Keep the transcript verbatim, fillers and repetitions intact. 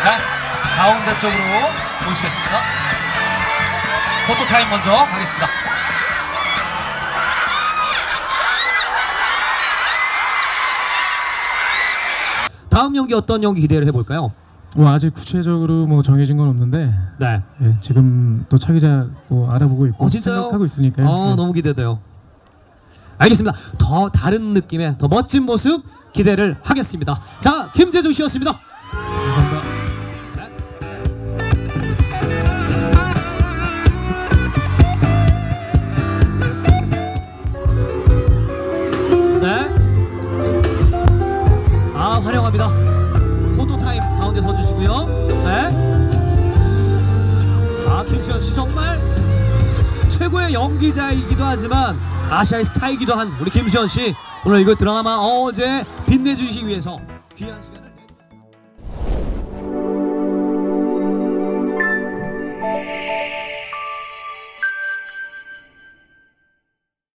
자, 가운데 쪽으로 모시겠습니다. 포토타임 먼저 가겠습니다. 다음 연기 어떤 연기 기대를 해볼까요? 뭐 아직 구체적으로 뭐 정해진 건 없는데 네. 예, 지금 또 차기자 또 알아보고 있고 어, 진짜요? 생각하고 있으니까요. 어, 네. 너무 기대돼요. 알겠습니다. 더 다른 느낌의 더 멋진 모습 기대를 하겠습니다. 자, 김재중 씨였습니다. 감사합니다. 네. 아, 환영합니다. 포토타임 가운데 서주시고요. 네. 아, 김수현 씨 정말 최고의 연기자이기도 하지만 아시아의 스타이기도 한 우리 김수현 씨, 오늘 이거 드라마 어제 빛내주시기 위해서 귀한 시간을